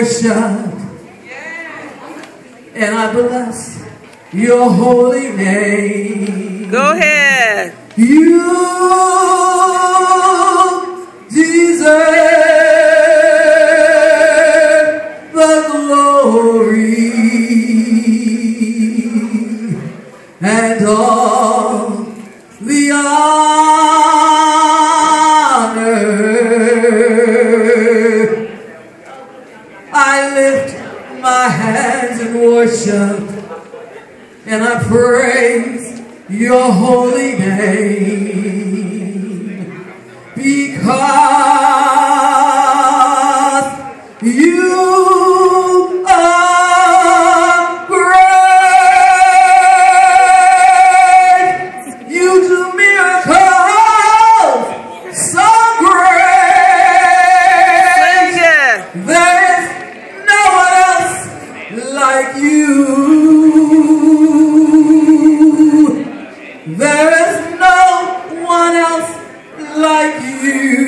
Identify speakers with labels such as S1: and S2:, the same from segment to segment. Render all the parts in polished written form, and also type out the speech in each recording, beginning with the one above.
S1: worship, and I bless your holy name.
S2: Go ahead.
S1: You deserve the glory and all the honor. I lift my hands in worship and I praise your holy name, because you are great. You do miracles so great. There is no one else like you. There is no one else like you,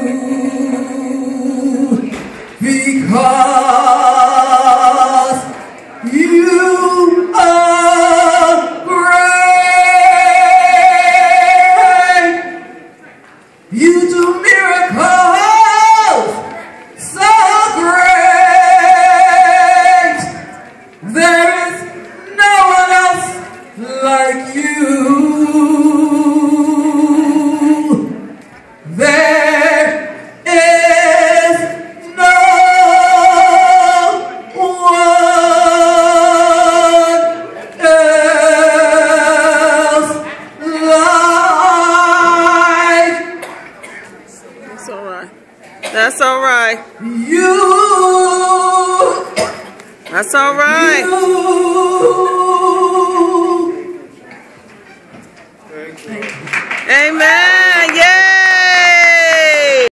S1: because you are great. You do miracles so great. There is no one else like you. There is no one else like.
S2: That's all right. That's all right.
S1: You.
S2: That's all right.
S1: You.
S2: Amen. Yeah.